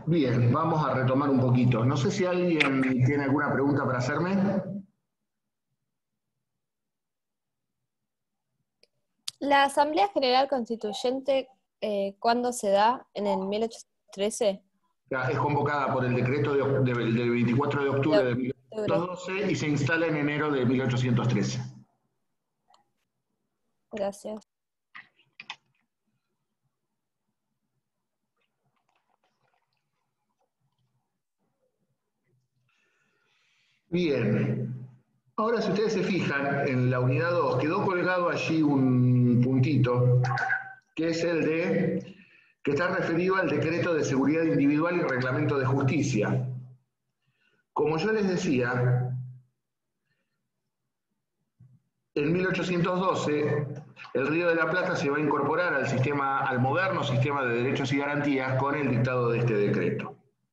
Bien, vamos a retomar un poquito. No sé si alguien tiene alguna pregunta para hacerme. La Asamblea General Constituyente, ¿cuándo se da? ¿En el 1813? Es convocada por el decreto del 24 de octubre de Octubre. 1812 y se instala en enero de 1813. Gracias. Bien. Ahora, si ustedes se fijan, en la unidad 2 quedó colgado allí un puntito, que es el de, que está referido al decreto de seguridad individual y reglamento de justicia. Como yo les decía, en 1812 el Río de la Plata se va a incorporar al moderno sistema de derechos y garantías con el dictado de este decreto.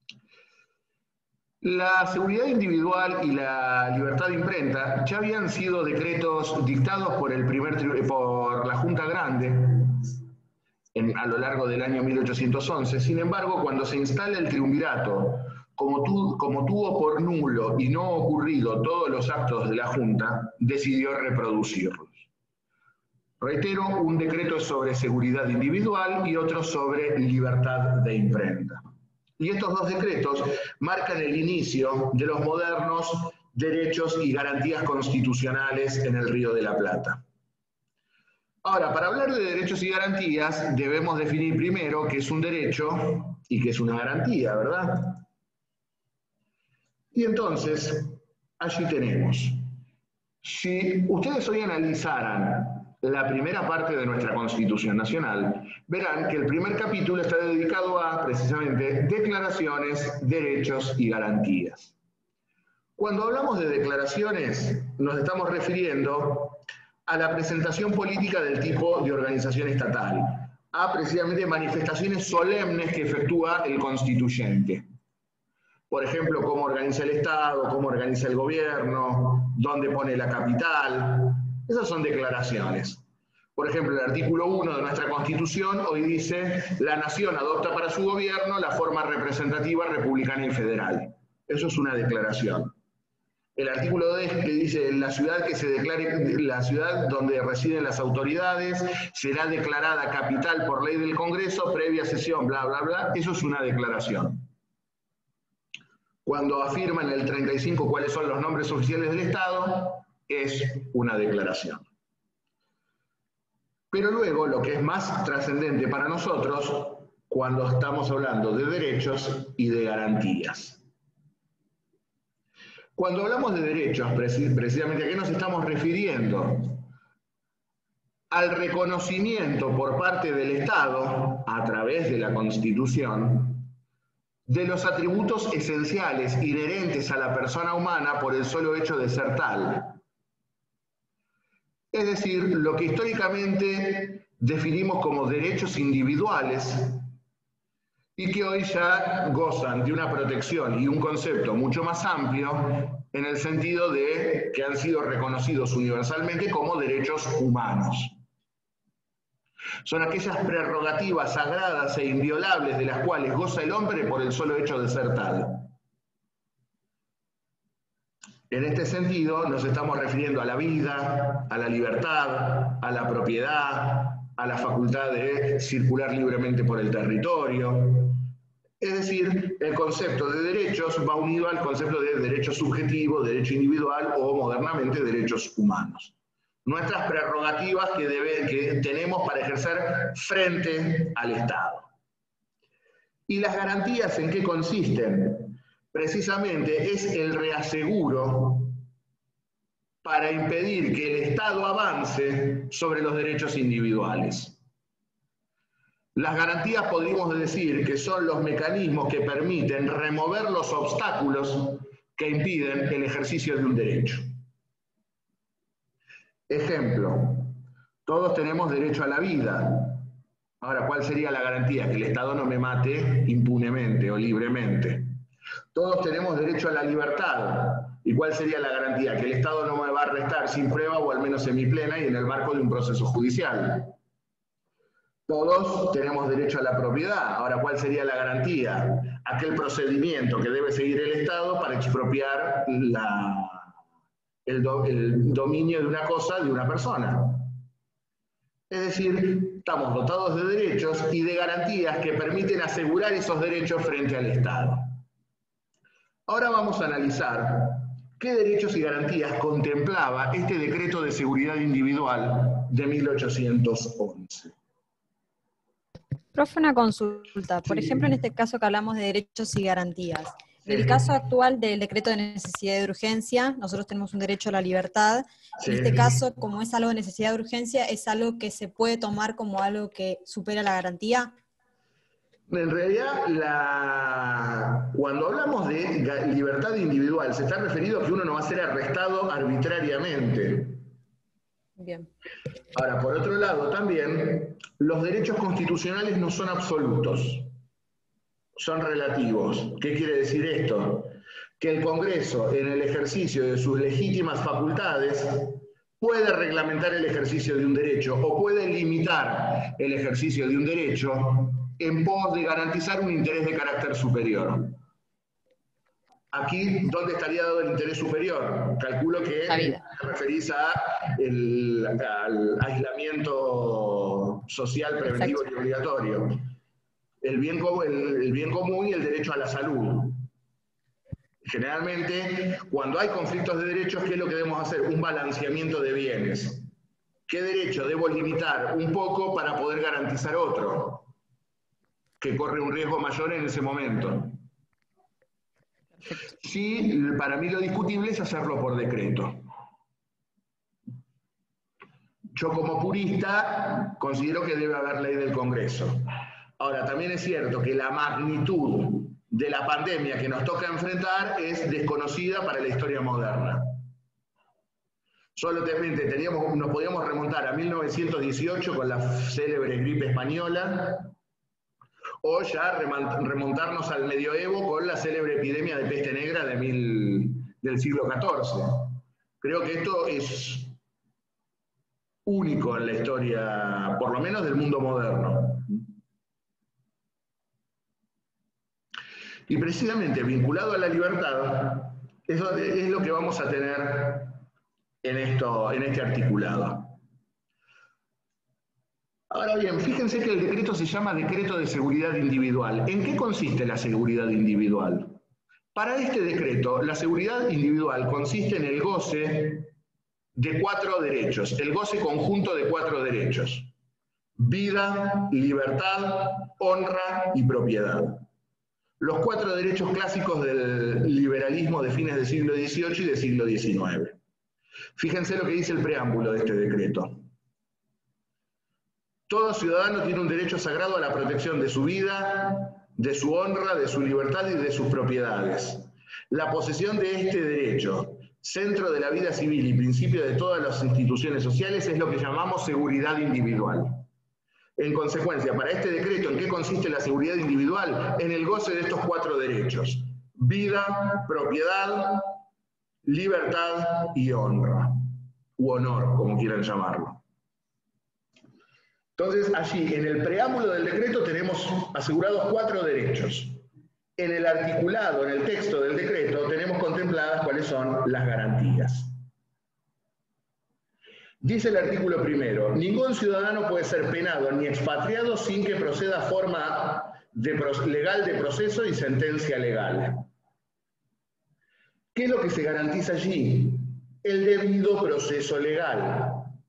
La seguridad individual y la libertad de imprenta ya habían sido decretos dictados por la Junta Grande a lo largo del año 1811. Sin embargo, cuando se instala el triunvirato, como tuvo por nulo y no ocurrido todos los actos de la Junta, decidió reproducirlos. Reitero, un decreto sobre seguridad individual y otro sobre libertad de imprenta. Y estos dos decretos marcan el inicio de los modernos derechos y garantías constitucionales en el Río de la Plata. Ahora, para hablar de derechos y garantías, debemos definir primero qué es un derecho y qué es una garantía, ¿verdad? Y entonces, allí tenemos. Si ustedes hoy analizaran la primera parte de nuestra Constitución Nacional, verán que el primer capítulo está dedicado a, precisamente, declaraciones, derechos y garantías. Cuando hablamos de declaraciones, nos estamos refiriendo a la presentación política del tipo de organización estatal, a precisamente manifestaciones solemnes que efectúa el constituyente. Por ejemplo, cómo organiza el Estado, cómo organiza el gobierno, dónde pone la capital. Esas son declaraciones. Por ejemplo, el artículo 1 de nuestra Constitución hoy dice: la nación adopta para su gobierno la forma representativa republicana y federal. Eso es una declaración. El artículo 2 que dice: la ciudad que se declare, la ciudad donde residen las autoridades será declarada capital por ley del Congreso previa sesión, bla, bla, bla. Eso es una declaración. Cuando afirman en el 35 cuáles son los nombres oficiales del Estado, es una declaración. Pero luego, lo que es más trascendente para nosotros, cuando estamos hablando de derechos y de garantías. Cuando hablamos de derechos, precisamente, ¿a qué nos estamos refiriendo? Al reconocimiento por parte del Estado, a través de la Constitución, de los atributos esenciales inherentes a la persona humana por el solo hecho de ser tal. Es decir, lo que históricamente definimos como derechos individuales y que hoy ya gozan de una protección y un concepto mucho más amplio en el sentido de que han sido reconocidos universalmente como derechos humanos. Son aquellas prerrogativas sagradas e inviolables de las cuales goza el hombre por el solo hecho de ser tal. En este sentido nos estamos refiriendo a la vida, a la libertad, a la propiedad, a la facultad de circular libremente por el territorio. Es decir, el concepto de derechos va unido al concepto de derecho subjetivo, derecho individual o modernamente derechos humanos. Nuestras prerrogativas que tenemos para ejercer frente al Estado. ¿Y las garantías en qué consisten? Precisamente es el reaseguro para impedir que el Estado avance sobre los derechos individuales. Las garantías podríamos decir que son los mecanismos que permiten remover los obstáculos que impiden el ejercicio de un derecho. Ejemplo, todos tenemos derecho a la vida. Ahora, ¿cuál sería la garantía? Que el Estado no me mate impunemente o libremente. Todos tenemos derecho a la libertad. ¿Y cuál sería la garantía? Que el Estado no me va a arrestar sin prueba o al menos semiplena y en el marco de un proceso judicial. Todos tenemos derecho a la propiedad. Ahora, ¿cuál sería la garantía? aquel procedimiento que debe seguir el Estado para expropiar el dominio de una cosa de una persona. Es decir, estamos dotados de derechos y de garantías que permiten asegurar esos derechos frente al Estado. Ahora vamos a analizar qué derechos y garantías contemplaba este decreto de seguridad individual de 1811. Profe, una consulta. Por ejemplo, en este caso que hablamos de derechos y garantías. En el caso actual del decreto de necesidad y de urgencia, nosotros tenemos un derecho a la libertad. En este caso, como es algo de necesidad de urgencia, ¿es algo que se puede tomar como algo que supera la garantía? En realidad, cuando hablamos de libertad individual, se está referido a que uno no va a ser arrestado arbitrariamente. Bien. Ahora, por otro lado, también, los derechos constitucionales no son absolutos, son relativos. ¿Qué quiere decir esto? Que el Congreso, en el ejercicio de sus legítimas facultades, puede reglamentar el ejercicio de un derecho o puede limitar el ejercicio de un derecho en pos de garantizar un interés de carácter superior. Aquí, ¿dónde estaría dado el interés superior? Calculo que te referís al aislamiento social preventivo y obligatorio. El bien común y el derecho a la salud. Generalmente, cuando hay conflictos de derechos, ¿qué es lo que debemos hacer? Un balanceamiento de bienes. ¿Qué derecho debo limitar un poco para poder garantizar otro que corre un riesgo mayor en ese momento? Sí, para mí lo discutible es hacerlo por decreto. Yo como purista considero que debe haber ley del Congreso. Ahora, también es cierto que la magnitud de la pandemia que nos toca enfrentar es desconocida para la historia moderna. Solamente nos podíamos remontar a 1918 con la célebre gripe española, o ya remontarnos al medioevo con la célebre epidemia de peste negra del siglo XIV. Creo que esto es único en la historia, por lo menos del mundo moderno. Y precisamente vinculado a la libertad, eso es lo que vamos a tener en este articulado. Ahora bien, fíjense que el decreto se llama Decreto de Seguridad Individual. ¿En qué consiste la seguridad individual? Para este decreto, la seguridad individual consiste en el goce de 4 derechos, el goce conjunto de 4 derechos: vida, libertad, honra y propiedad. Los 4 derechos clásicos del liberalismo de fines del siglo XVIII y del siglo XIX. Fíjense lo que dice el preámbulo de este decreto. Todo ciudadano tiene un derecho sagrado a la protección de su vida, de su honra, de su libertad y de sus propiedades. La posesión de este derecho, centro de la vida civil y principio de todas las instituciones sociales, es lo que llamamos seguridad individual. En consecuencia, para este decreto, ¿en qué consiste la seguridad individual? En el goce de estos 4 derechos: vida, propiedad, libertad y honra, u honor, como quieran llamarlo. Entonces, allí, en el preámbulo del decreto, tenemos asegurados 4 derechos. En el articulado, en el texto del decreto, tenemos contempladas cuáles son las garantías. Dice el artículo primero: ningún ciudadano puede ser penado ni expatriado sin que proceda forma legal de proceso y sentencia legal. ¿Qué es lo que se garantiza allí? El debido proceso legal.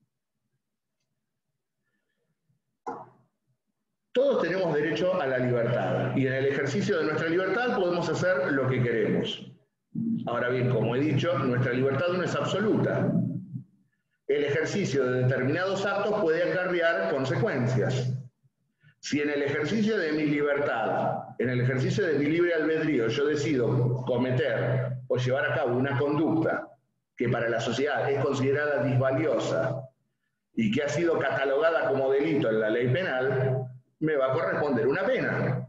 Todos tenemos derecho a la libertad, y en el ejercicio de nuestra libertad podemos hacer lo que queremos. Ahora bien, como he dicho, nuestra libertad no es absoluta. El ejercicio de determinados actos puede acarrear consecuencias. Si en el ejercicio de mi libertad, en el ejercicio de mi libre albedrío, yo decido cometer o llevar a cabo una conducta que para la sociedad es considerada disvaliosa y que ha sido catalogada como delito en la ley penal, me va a corresponder una pena.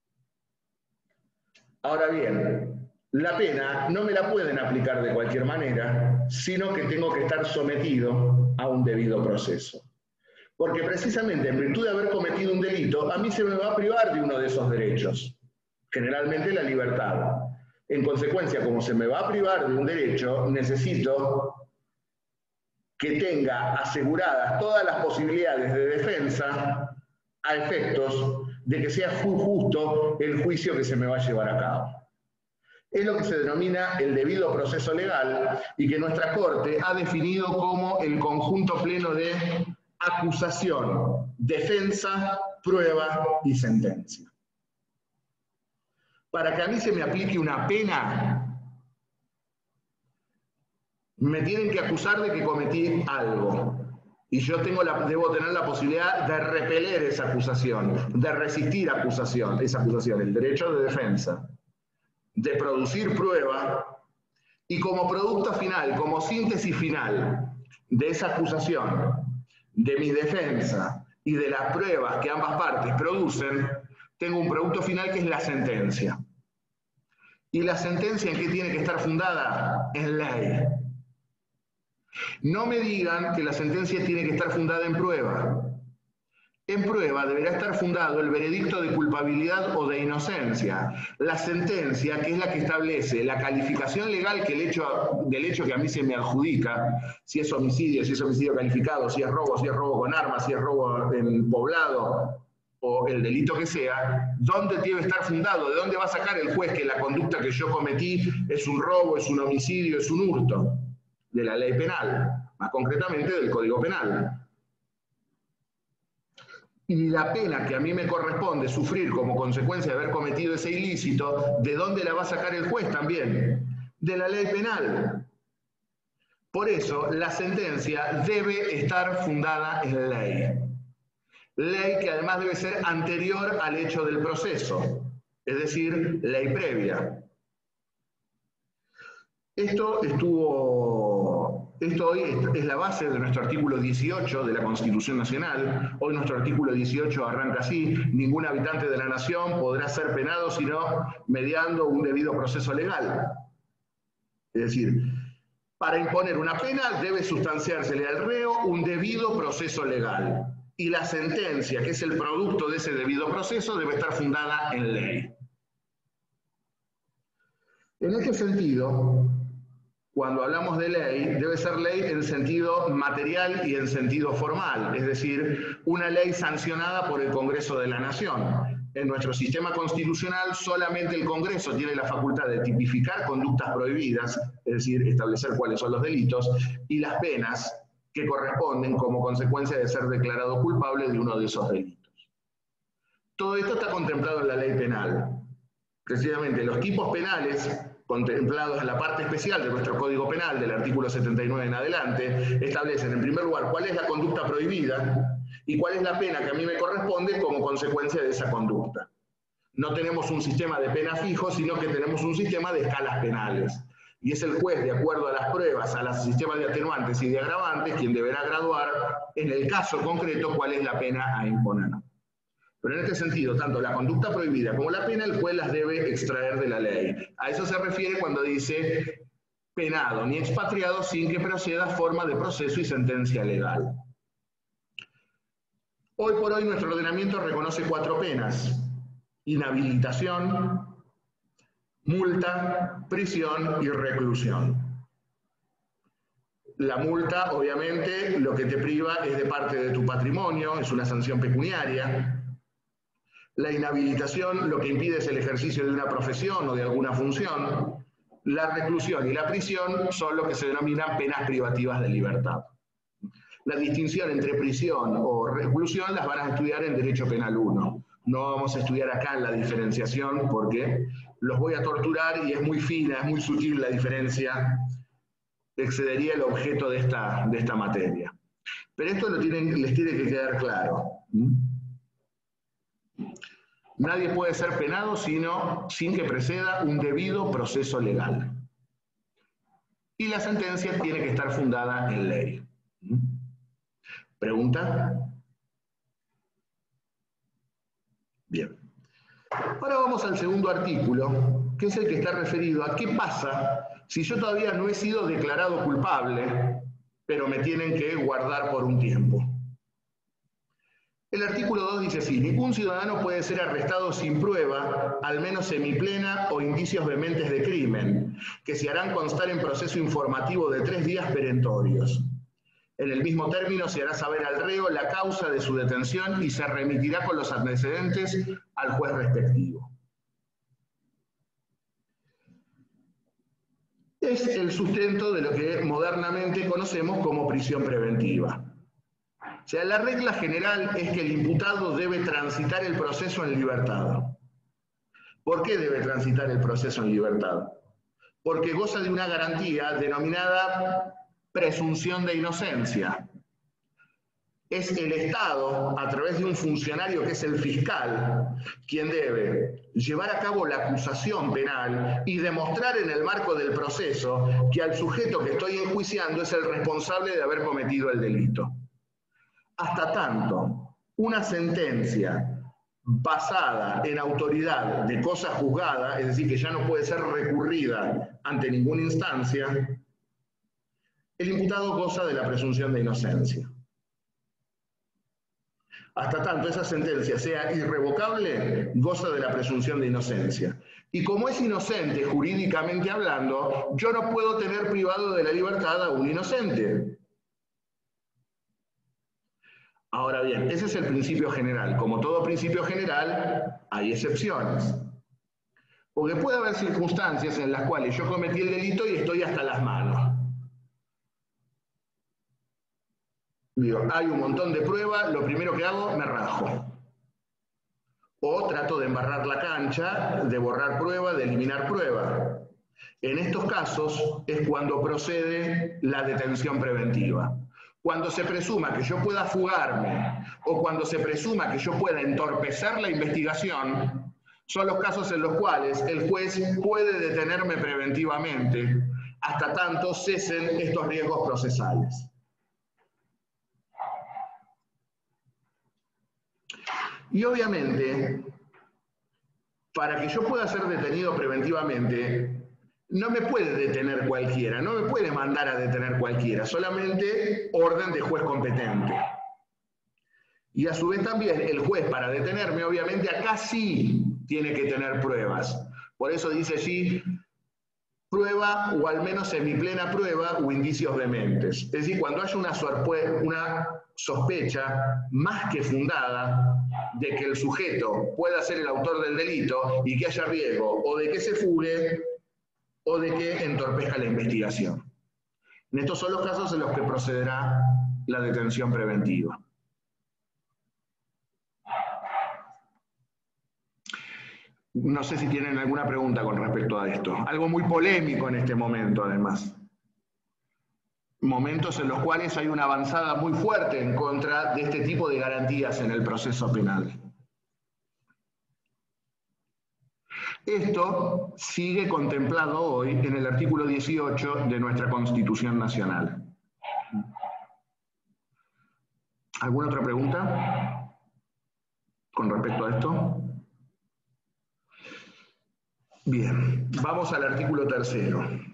Ahora bien, la pena no me la pueden aplicar de cualquier manera, sino que tengo que estar sometido a un debido proceso. Porque precisamente en virtud de haber cometido un delito, a mí se me va a privar de uno de esos derechos. generalmente la libertad. En consecuencia, como se me va a privar de un derecho, necesito que tenga aseguradas todas las posibilidades de defensa a efectos de que sea justo el juicio que se me va a llevar a cabo. Es lo que se denomina el debido proceso legal y que nuestra Corte ha definido como el conjunto pleno de acusación, defensa, prueba y sentencia. Para que a mí se me aplique una pena, me tienen que acusar de que cometí algo. Y yo debo tener la posibilidad de repeler esa acusación, de resistir esa acusación, el derecho de defensa, de producir prueba, y como producto final, como síntesis final de esa acusación, de mi defensa y de las pruebas que ambas partes producen, tengo un producto final que es la sentencia. ¿Y la sentencia en qué tiene que estar fundada? En ley. No me digan que la sentencia tiene que estar fundada en prueba. En prueba deberá estar fundado el veredicto de culpabilidad o de inocencia. La sentencia, que es la que establece la calificación legal que del hecho que a mí se me adjudica, si es homicidio calificado, si es robo con armas, si es robo en poblado, o el delito que sea, ¿dónde debe estar fundado? ¿De dónde va a sacar el juez que la conducta que yo cometí es un robo, es un homicidio, es un hurto? De la ley penal, más concretamente del Código Penal. Y la pena que a mí me corresponde sufrir como consecuencia de haber cometido ese ilícito, ¿de dónde la va a sacar el juez también? De la ley penal. Por eso, la sentencia debe estar fundada en ley. Ley que además debe ser anterior al hecho del proceso, es decir, ley previa. Esto hoy es la base de nuestro artículo 18 de la Constitución Nacional. Hoy nuestro artículo 18 arranca así: ningún habitante de la nación podrá ser penado sino mediando un debido proceso legal. Es decir, para imponer una pena debe sustanciársele al reo un debido proceso legal. Y la sentencia, que es el producto de ese debido proceso, debe estar fundada en ley. En este sentido, cuando hablamos de ley, debe ser ley en sentido material y en sentido formal, es decir, una ley sancionada por el Congreso de la Nación. En nuestro sistema constitucional solamente el Congreso tiene la facultad de tipificar conductas prohibidas, es decir, establecer cuáles son los delitos, y las penas que corresponden como consecuencia de ser declarado culpable de uno de esos delitos. Todo esto está contemplado en la ley penal. Precisamente los tipos penales contemplados en la parte especial de nuestro Código Penal, del artículo 79 en adelante, establecen en primer lugar cuál es la conducta prohibida y cuál es la pena que a mí me corresponde como consecuencia de esa conducta. No tenemos un sistema de pena fijo, sino que tenemos un sistema de escalas penales. Y es el juez, de acuerdo a las pruebas, a los sistemas de atenuantes y de agravantes, quien deberá graduar, en el caso concreto, cuál es la pena a imponer. Pero en este sentido, tanto la conducta prohibida como la pena, el juez las debe extraer de la ley. A eso se refiere cuando dice penado ni expatriado sin que proceda forma de proceso y sentencia legal. Hoy por hoy nuestro ordenamiento reconoce 4 penas: inhabilitación, multa, prisión y reclusión. La multa, obviamente, lo que te priva es de parte de tu patrimonio, es una sanción pecuniaria. La inhabilitación lo que impide es el ejercicio de una profesión o de alguna función. La reclusión y la prisión son lo que se denominan penas privativas de libertad. La distinción entre prisión o reclusión las van a estudiar en Derecho Penal 1. No vamos a estudiar acá en la diferenciación porque los voy a torturar y es muy fina, es muy sutil la diferencia, excedería el objeto de esta materia. Pero esto les tiene que quedar claro. Nadie puede ser penado sin que preceda un debido proceso legal. Y la sentencia tiene que estar fundada en ley. ¿Pregunta? Bien. Ahora vamos al segundo artículo, que es el que está referido a qué pasa si yo todavía no he sido declarado culpable, pero me tienen que guardar por un tiempo. El artículo 2 dice así: ningún ciudadano puede ser arrestado sin prueba, al menos semiplena o indicios vehementes de crimen, que se harán constar en proceso informativo de 3 días perentorios. En el mismo término se hará saber al reo la causa de su detención y se remitirá con los antecedentes al juez respectivo. Es el sustento de lo que modernamente conocemos como prisión preventiva. O sea, la regla general es que el imputado debe transitar el proceso en libertad. ¿Por qué debe transitar el proceso en libertad? Porque goza de una garantía denominada presunción de inocencia. Es el Estado, a través de un funcionario que es el fiscal, quien debe llevar a cabo la acusación penal y demostrar en el marco del proceso que al sujeto que estoy enjuiciando es el responsable de haber cometido el delito. Hasta tanto, una sentencia basada en autoridad de cosa juzgada, es decir, que ya no puede ser recurrida ante ninguna instancia, el imputado goza de la presunción de inocencia. Hasta tanto esa sentencia sea irrevocable, goza de la presunción de inocencia. Y como es inocente jurídicamente hablando, yo no puedo tener privado de la libertad a un inocente. Ahora bien, ese es el principio general. Como todo principio general, hay excepciones. Porque puede haber circunstancias en las cuales yo cometí el delito y estoy hasta las manos. Digo, hay un montón de pruebas, lo primero que hago, me rajo. O trato de embarrar la cancha, de borrar prueba, de eliminar prueba. En estos casos es cuando procede la detención preventiva. Cuando se presuma que yo pueda fugarme o cuando se presuma que yo pueda entorpecer la investigación, son los casos en los cuales el juez puede detenerme preventivamente hasta tanto cesen estos riesgos procesales. Y obviamente, para que yo pueda ser detenido preventivamente, no me puede detener cualquiera, no me puede mandar a detener cualquiera, solamente orden de juez competente. Y a su vez también el juez, para detenerme, obviamente acá sí tiene que tener pruebas. Por eso dice allí, prueba o al menos semiplena prueba o indicios vehementes. Es decir, cuando haya una sospecha más que fundada de que el sujeto pueda ser el autor del delito y que haya riesgo o de que se fugue o de que entorpezca la investigación. En estos son los casos en los que procederá la detención preventiva. No sé si tienen alguna pregunta con respecto a esto. Algo muy polémico en este momento, además. Momentos en los cuales hay una avanzada muy fuerte en contra de este tipo de garantías en el proceso penal. Esto sigue contemplado hoy en el artículo 18 de nuestra Constitución Nacional. ¿Alguna otra pregunta con respecto a esto? Bien, vamos al artículo 3º,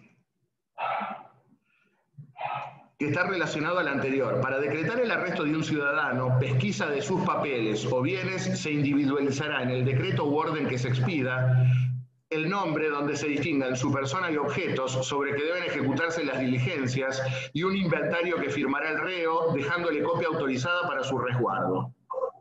que está relacionado al anterior. Para decretar el arresto de un ciudadano, pesquisa de sus papeles o bienes, se individualizará en el decreto u orden que se expida el nombre donde se distingan su persona y objetos sobre que deben ejecutarse las diligencias y un inventario que firmará el reo, dejándole copia autorizada para su resguardo.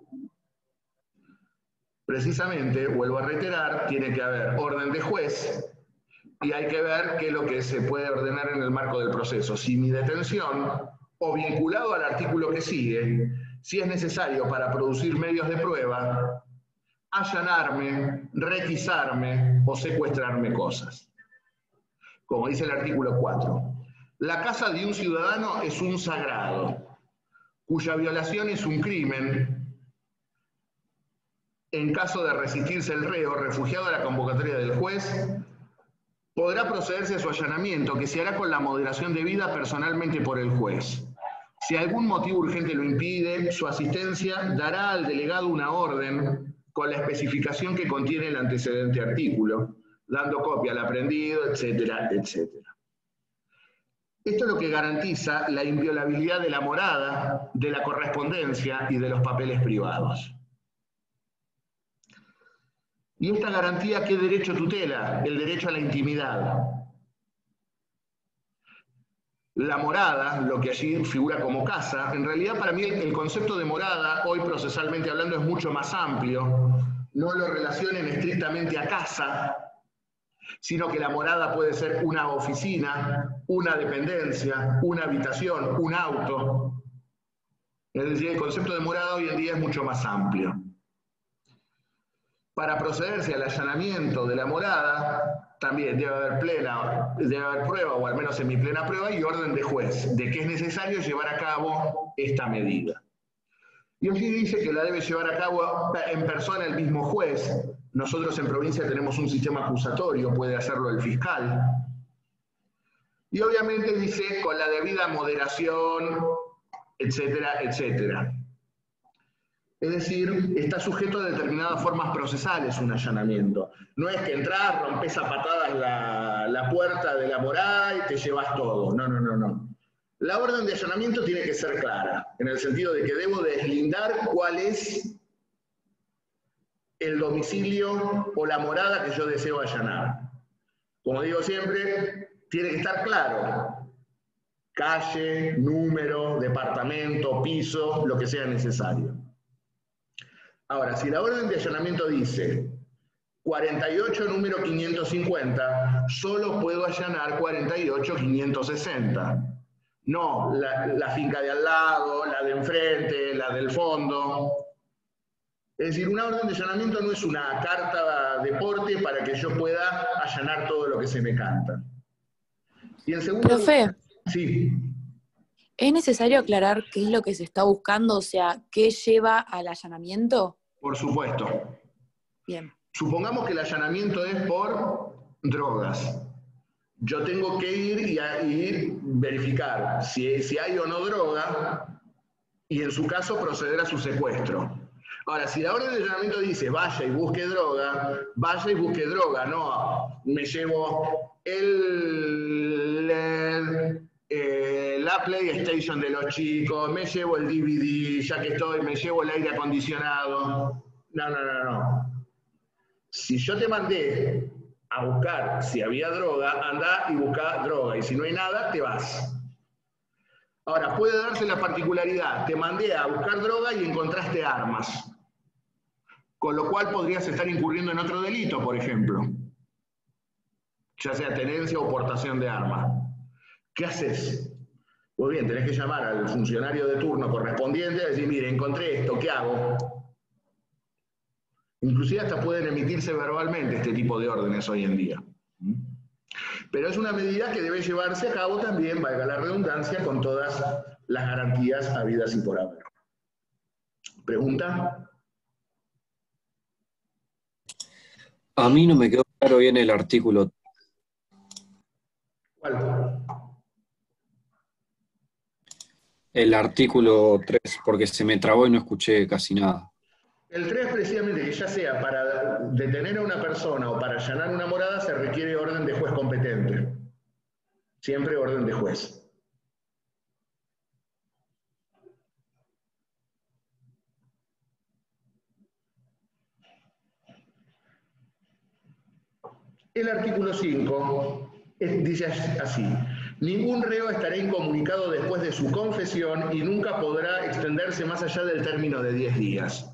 Precisamente, vuelvo a reiterar, tiene que haber orden de juez y hay que ver qué es lo que se puede ordenar en el marco del proceso. Si mi detención, o vinculado al artículo que sigue, si es necesario para producir medios de prueba, allanarme, requisarme o secuestrarme cosas. Como dice el artículo 4. La casa de un ciudadano es un sagrado, cuya violación es un crimen. En caso de resistirse el reo, refugiado a la convocatoria del juez, podrá procederse a su allanamiento, que se hará con la moderación debida personalmente por el juez. Si algún motivo urgente lo impide, su asistencia dará al delegado una orden con la especificación que contiene el antecedente artículo, dando copia al aprendido, etcétera, etcétera. Esto es lo que garantiza la inviolabilidad de la morada, de la correspondencia y de los papeles privados. ¿Y esta garantía qué derecho tutela? El derecho a la intimidad. La morada, lo que allí figura como casa, en realidad para mí el concepto de morada, hoy procesalmente hablando, es mucho más amplio. No lo relacionen estrictamente a casa, sino que la morada puede ser una oficina, una dependencia, una habitación, un auto. Es decir, el concepto de morada hoy en día es mucho más amplio. Para procederse al allanamiento de la morada, también debe haber prueba, o al menos semiplena prueba, y orden de juez, de que es necesario llevar a cabo esta medida. Y allí dice que la debe llevar a cabo en persona el mismo juez. Nosotros en provincia tenemos un sistema acusatorio, puede hacerlo el fiscal. Y obviamente dice con la debida moderación, etcétera, etcétera. Es decir, está sujeto a determinadas formas procesales un allanamiento. No es que entras, rompes a patadas la puerta de la morada y te llevas todo. No, no, no, no. La orden de allanamiento tiene que ser clara, en el sentido de que debo deslindar cuál es el domicilio o la morada que yo deseo allanar. Como digo siempre, tiene que estar claro. Calle, número, departamento, piso, lo que sea necesario. Ahora, si la orden de allanamiento dice 48 número 550, solo puedo allanar 48 560. No, la finca de al lado, la de enfrente, la del fondo. Es decir, una orden de allanamiento no es una carta de porte para que yo pueda allanar todo lo que se me canta. Y en segundo lugar, sí. ¿Es necesario aclarar qué es lo que se está buscando? O sea, ¿qué lleva al allanamiento? Por supuesto. Bien. Supongamos que el allanamiento es por drogas. Yo tengo que ir y verificar si hay o no droga y en su caso proceder a su secuestro. Ahora, si la orden de allanamiento dice vaya y busque droga, no, me llevo la PlayStation de los chicos, me llevo el DVD, ya que estoy, me llevo el aire acondicionado. No, no, no, no. Si yo te mandé a buscar si había droga, anda y busca droga, y si no hay nada, te vas. Ahora, puede darse la particularidad, te mandé a buscar droga y encontraste armas, con lo cual podrías estar incurriendo en otro delito, por ejemplo, ya sea tenencia o portación de armas. ¿Qué haces? Pues bien, tenés que llamar al funcionario de turno correspondiente y decir, mire, encontré esto, ¿qué hago? Inclusive hasta pueden emitirse verbalmente este tipo de órdenes hoy en día. Pero es una medida que debe llevarse a cabo también, valga la redundancia, con todas las garantías habidas y por haber. ¿Pregunta? A mí no me quedó claro bien el artículo. ¿Cuál? El artículo 3, porque se me trabó y no escuché casi nada. El 3 precisamente, que ya sea para detener a una persona o para allanar una morada, se requiere orden de juez competente. Siempre orden de juez. El artículo 5 dice así: ningún reo estará incomunicado después de su confesión y nunca podrá extenderse más allá del término de 10 días.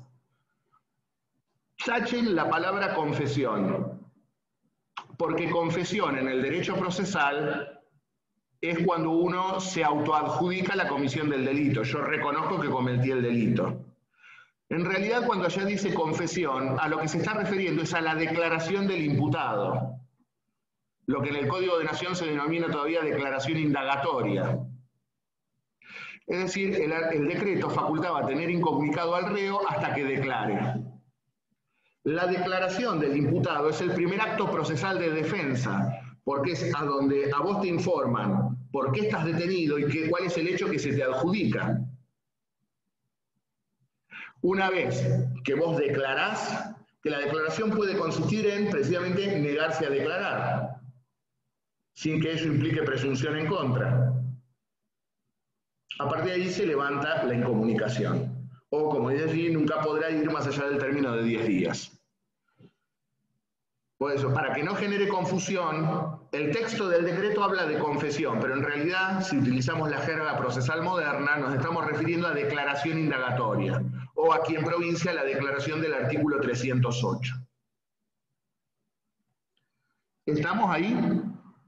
Tachen la palabra confesión, porque confesión en el derecho procesal es cuando uno se autoadjudica la comisión del delito. Yo reconozco que cometí el delito. En realidad, cuando allá dice confesión, a lo que se está refiriendo es a la declaración del imputado, lo que en el Código de Nación se denomina todavía declaración indagatoria. Es decir, el decreto facultaba tener incomunicado al reo hasta que declare. La declaración del imputado es el primer acto procesal de defensa, porque es a donde a vos te informan por qué estás detenido y cuál es el hecho que se te adjudica. Una vez que vos declarás, que la declaración puede consistir en precisamente negarse a declarar, sin que eso implique presunción en contra. A partir de ahí se levanta la incomunicación. O, como dice allí, nunca podrá ir más allá del término de 10 días. Por eso, para que no genere confusión, el texto del decreto habla de confesión, pero en realidad, si utilizamos la jerga procesal moderna, nos estamos refiriendo a declaración indagatoria, o aquí en provincia la declaración del artículo 308. ¿Estamos ahí?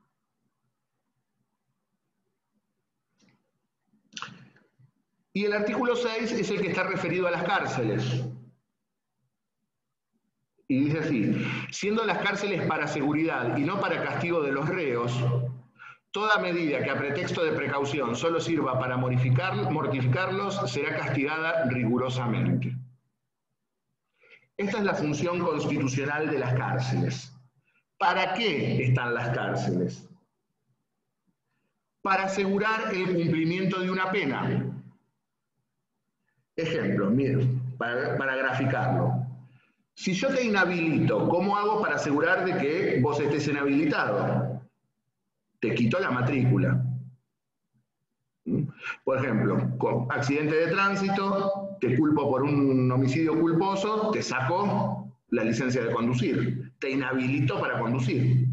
Y el artículo 6 es el que está referido a las cárceles. Y dice así: siendo las cárceles para seguridad y no para castigo de los reos, toda medida que a pretexto de precaución solo sirva para mortificarlos será castigada rigurosamente. Esta es la función constitucional de las cárceles. ¿Para qué están las cárceles? Para asegurar el cumplimiento de una pena. Ejemplo, miren, para graficarlo. Si yo te inhabilito, ¿cómo hago para asegurar de que vos estés inhabilitado? Te quito la matrícula. Por ejemplo, con accidente de tránsito, te culpo por un homicidio culposo, te saco la licencia de conducir. Te inhabilito para conducir.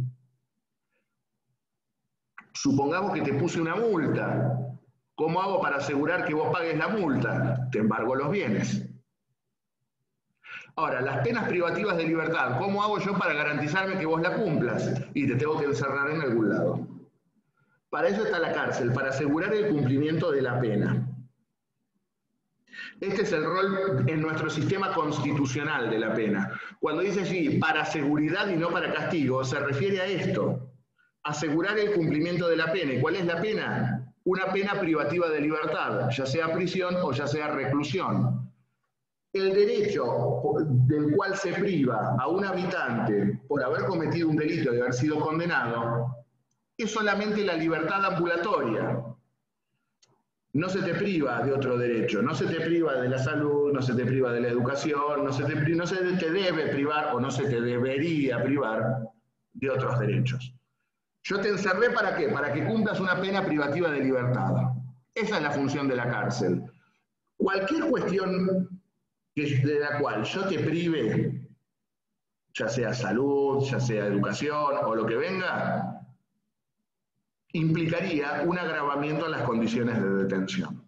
Supongamos que te puse una multa. ¿Cómo hago para asegurar que vos pagues la multa? Te embargo los bienes. Ahora, las penas privativas de libertad, ¿cómo hago yo para garantizarme que vos la cumplas? Y te tengo que encerrar en algún lado. Para eso está la cárcel, para asegurar el cumplimiento de la pena. Este es el rol en nuestro sistema constitucional de la pena. Cuando dice allí, para seguridad y no para castigo, se refiere a esto. Asegurar el cumplimiento de la pena. ¿Y cuál es la pena? Una pena privativa de libertad, ya sea prisión o ya sea reclusión. El derecho del cual se priva a un habitante por haber cometido un delito y haber sido condenado es solamente la libertad ambulatoria. No se te priva de otro derecho, no se te priva de la salud, no se te priva de la educación, no se te debe privar o no se te debería privar de otros derechos. Yo te encerré ¿para qué? Para que cumplas una pena privativa de libertad. Esa es la función de la cárcel. Cualquier cuestión de la cual yo te prive, ya sea salud, ya sea educación o lo que venga, implicaría un agravamiento en las condiciones de detención.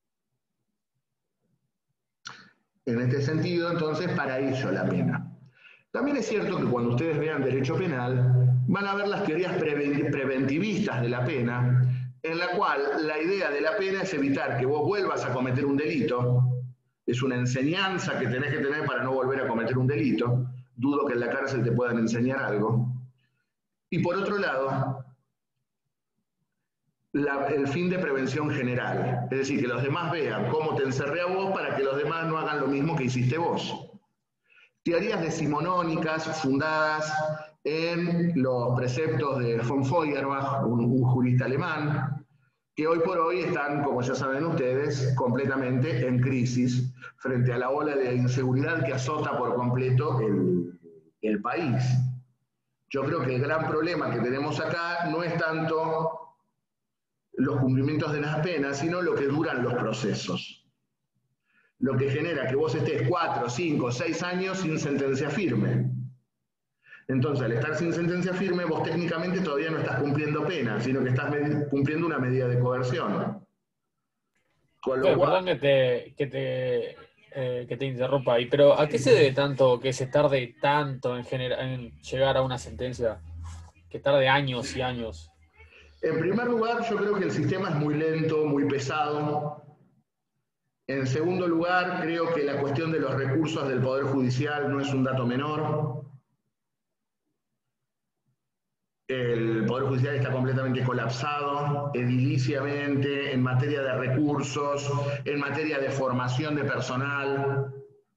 En este sentido, entonces, para ello la pena. También es cierto que cuando ustedes vean derecho penal, van a ver las teorías preventivistas de la pena, en la cual la idea de la pena es evitar que vos vuelvas a cometer un delito. Es una enseñanza que tenés que tener para no volver a cometer un delito. Dudo que en la cárcel te puedan enseñar algo. Y por otro lado, el fin de prevención general. Es decir, que los demás vean cómo te encerré a vos para que los demás no hagan lo mismo que hiciste vos. Teorías decimonónicas fundadas en los preceptos de von Feuerbach, un jurista alemán, que hoy por hoy están, como ya saben ustedes, completamente en crisis frente a la ola de inseguridad que azota por completo el país. Yo creo que el gran problema que tenemos acá no es tanto los cumplimientos de las penas, sino lo que duran los procesos. Lo que genera que vos estés 4, 5, 6 años sin sentencia firme. Entonces, al estar sin sentencia firme, vos técnicamente todavía no estás cumpliendo pena, sino que estás cumpliendo una medida de coerción. Con lo cual... Perdón que te interrumpa ahí, pero ¿a qué se debe tanto que se tarde tanto en llegar a una sentencia? Que tarde años y años. En primer lugar, yo creo que el sistema es muy lento, muy pesado. En segundo lugar, creo que la cuestión de los recursos del Poder Judicial no es un dato menor. El Poder Judicial está completamente colapsado, ediliciamente, en materia de recursos, en materia de formación de personal.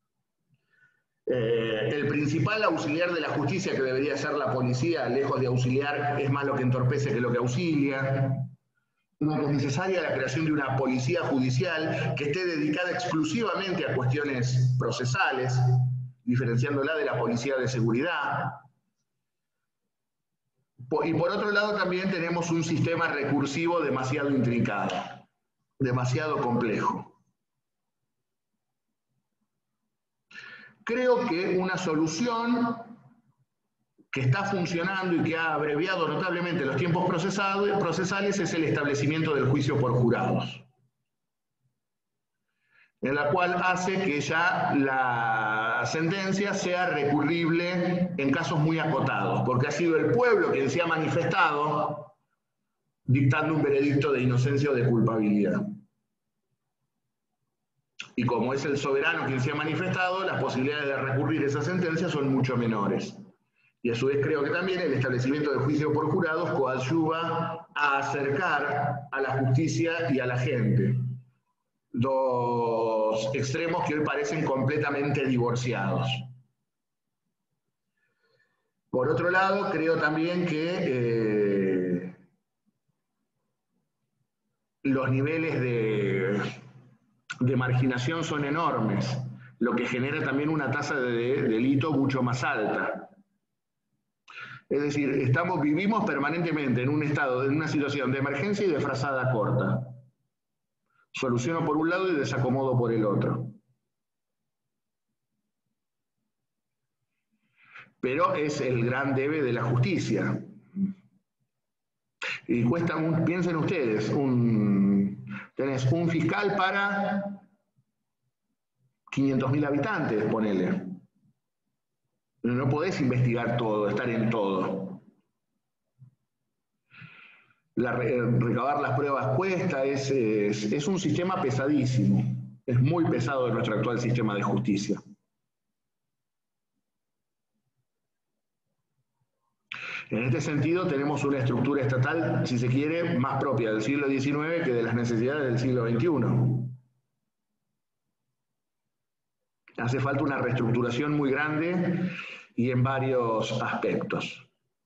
El principal auxiliar de la justicia, que debería ser la policía, lejos de auxiliar, es más lo que entorpece que lo que auxilia. No es necesaria la creación de una policía judicial que esté dedicada exclusivamente a cuestiones procesales, diferenciándola de la policía de seguridad. Y por otro lado también tenemos un sistema recursivo demasiado intrincado. demasiado complejo. Creo que una solución que está funcionando y que ha abreviado notablemente los tiempos procesales es el establecimiento del juicio por jurados, en la cual hace que ya la sentencia sea recurrible en casos muy acotados, porque ha sido el pueblo quien se ha manifestado dictando un veredicto de inocencia o de culpabilidad. Y como es el soberano quien se ha manifestado, las posibilidades de recurrir esa sentencia son mucho menores. Y a su vez creo que también el establecimiento del juicio por jurados coadyuva a acercar a la justicia y a la gente. Dos extremos que hoy parecen completamente divorciados. Por otro lado, creo también que los niveles de marginación son enormes, lo que genera también una tasa de delito mucho más alta. Es decir, vivimos permanentemente en un estado, en una situación de emergencia y de frazada corta. Soluciono por un lado y desacomodo por el otro. Pero es el gran debe de la justicia. Y cuesta, piensen ustedes, tenés un fiscal para 500.000 habitantes, ponele. No podés investigar todo, estar en todo. Recabar las pruebas cuesta, es un sistema pesadísimo. Es muy pesado nuestro actual sistema de justicia. En este sentido, tenemos una estructura estatal, si se quiere, más propia del siglo XIX que de las necesidades del siglo XXI. Hace falta una reestructuración muy grande y en varios aspectos.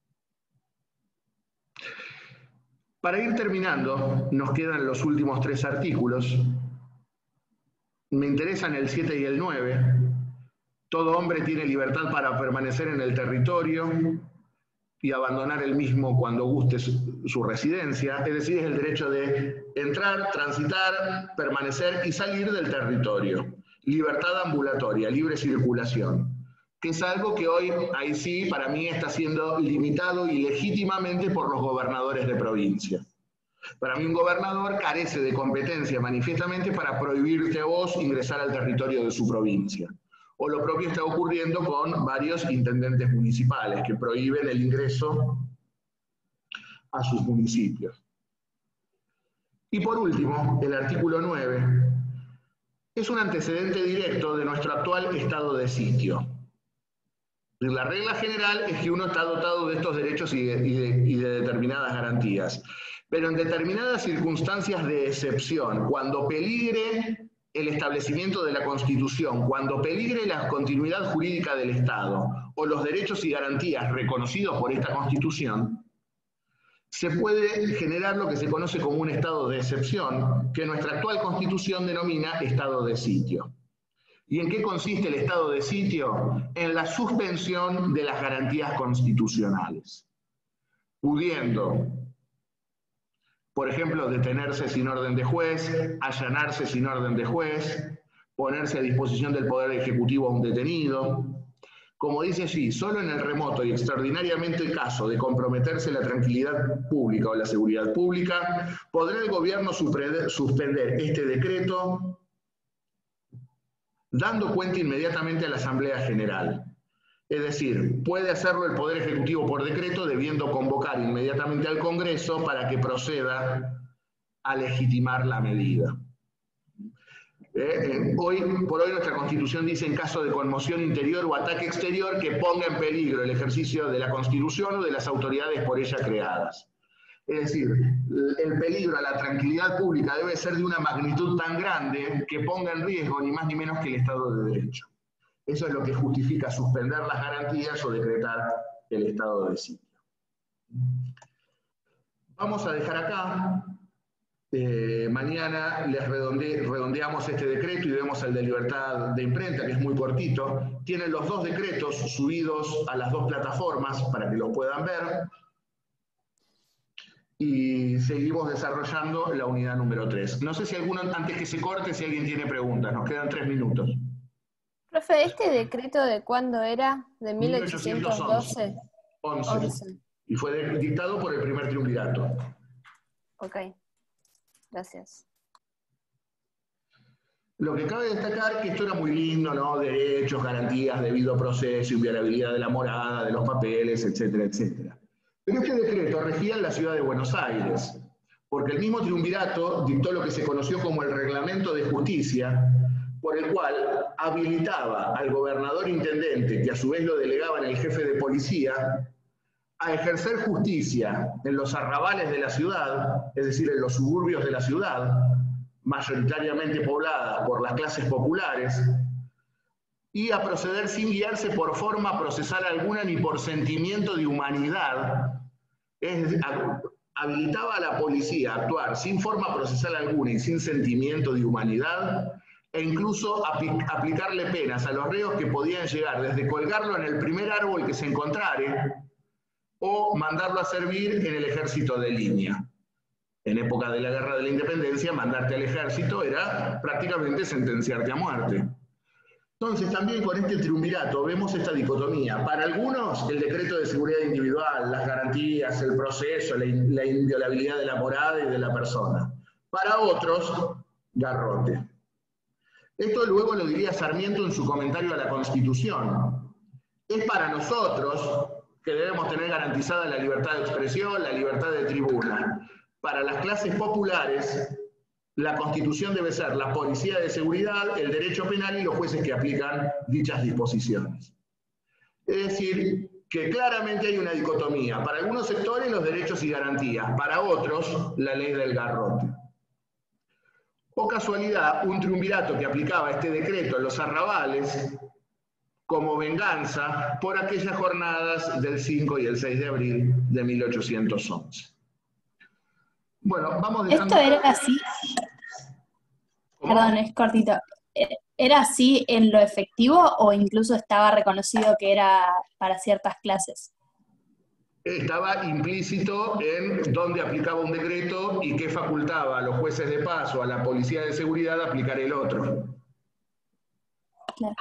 Para ir terminando, nos quedan los últimos 3 artículos. Me interesan el 7 y el 9. Todo hombre tiene libertad para permanecer en el territorio y abandonar el mismo cuando guste su residencia, es decir, es el derecho de entrar, transitar, permanecer y salir del territorio. Libertad ambulatoria, libre circulación, que es algo que hoy, ahí sí, para mí está siendo limitado ilegítimamente por los gobernadores de provincia. Para mí un gobernador carece de competencia manifiestamente para prohibirte a vos ingresar al territorio de su provincia. O lo propio está ocurriendo con varios intendentes municipales que prohíben el ingreso a sus municipios. Y por último, el artículo 9 es un antecedente directo de nuestro actual estado de sitio. La regla general es que uno está dotado de estos derechos y de determinadas garantías, pero en determinadas circunstancias de excepción, cuando peligre el establecimiento de la Constitución, cuando peligre la continuidad jurídica del Estado o los derechos y garantías reconocidos por esta Constitución, se puede generar lo que se conoce como un estado de excepción, que nuestra actual Constitución denomina estado de sitio. ¿Y en qué consiste el estado de sitio? En la suspensión de las garantías constitucionales, pudiendo, por ejemplo, detenerse sin orden de juez, allanarse sin orden de juez, ponerse a disposición del Poder Ejecutivo a un detenido. Como dice allí, solo en el remoto y extraordinariamente el caso de comprometerse la tranquilidad pública o la seguridad pública, podrá el gobierno suspender este decreto dando cuenta inmediatamente a la Asamblea General. Es decir, puede hacerlo el Poder Ejecutivo por decreto, debiendo convocar inmediatamente al Congreso para que proceda a legitimar la medida. Hoy por hoy nuestra Constitución dice en caso de conmoción interior o ataque exterior que ponga en peligro el ejercicio de la Constitución o de las autoridades por ella creadas. Es decir, el peligro a la tranquilidad pública debe ser de una magnitud tan grande que ponga en riesgo ni más ni menos que el Estado de Derecho. Eso es lo que justifica suspender las garantías o decretar el estado de sitio. Vamos a dejar acá. Mañana les redondeamos este decreto y vemos el de libertad de imprenta, que es muy cortito. Tienen los 2 decretos subidos a las 2 plataformas para que los puedan ver. y seguimos desarrollando la unidad número 3. No sé si alguno, antes que se corte, si alguien tiene preguntas. Nos quedan 3 minutos. Profe, ¿este decreto de cuándo era? ¿De 1811. 11. Y fue dictado por el primer triunvirato. Ok, gracias. Lo que cabe destacar que esto era muy lindo, ¿no? Derechos, garantías, debido proceso, inviolabilidad de la morada, de los papeles, etcétera, etcétera. Pero este decreto regía en la ciudad de Buenos Aires, porque el mismo triunvirato dictó lo que se conoció como el Reglamento de Justicia, por el cual habilitaba al gobernador intendente, que a su vez lo delegaba en el jefe de policía, a ejercer justicia en los arrabales de la ciudad, es decir, en los suburbios de la ciudad, mayoritariamente poblada por las clases populares, y a proceder sin guiarse por forma procesal alguna ni por sentimiento de humanidad. Habilitaba a la policía a actuar sin forma procesal alguna y sin sentimiento de humanidad, e incluso aplicarle penas a los reos que podían llegar desde colgarlo en el primer árbol que se encontrare o mandarlo a servir en el ejército de línea. En época de la Guerra de la Independencia, mandarte al ejército era prácticamente sentenciarte a muerte. Entonces, también con este triunvirato vemos esta dicotomía. Para algunos, el decreto de seguridad individual, las garantías, el proceso, la inviolabilidad de la morada y de la persona. Para otros, garrote. Esto luego lo diría Sarmiento en su comentario a la Constitución. Es para nosotros que debemos tener garantizada la libertad de expresión, la libertad de tribuna. Para las clases populares, la Constitución debe ser la policía de seguridad, el derecho penal y los jueces que aplican dichas disposiciones. Es decir, que claramente hay una dicotomía. Para algunos sectores, los derechos y garantías. Para otros, la ley del garrote. O casualidad, un triunvirato que aplicaba este decreto en los arrabales como venganza por aquellas jornadas del 5 y el 6 de abril de 1811. Bueno, vamos dejando... Esto era así. ¿Cómo? Perdón, es cortito. ¿Era así en lo efectivo o incluso estaba reconocido que era para ciertas clases? Estaba implícito en dónde aplicaba un decreto y qué facultaba a los jueces de paz o a la policía de seguridad aplicar el otro. Claro.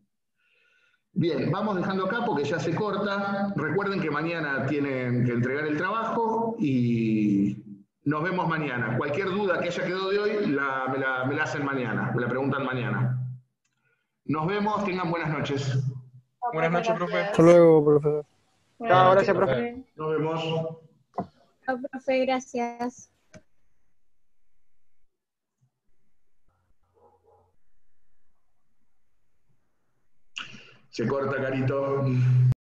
Bien, vamos dejando acá porque ya se corta. Recuerden que mañana tienen que entregar el trabajo y nos vemos mañana. Cualquier duda que haya quedado de hoy me la hacen mañana, me la preguntan mañana. Nos vemos, tengan buenas noches. Buenas noches, profe. Hasta luego, profesor. Chao, gracias, profe. Nos vemos. Chao, profe, gracias. Se corta, Carito.